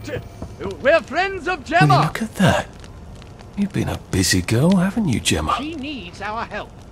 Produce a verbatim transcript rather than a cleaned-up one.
We're friends of Will you Gemma. look at that? You've been a busy girl, haven't you, Gemma? She needs our help.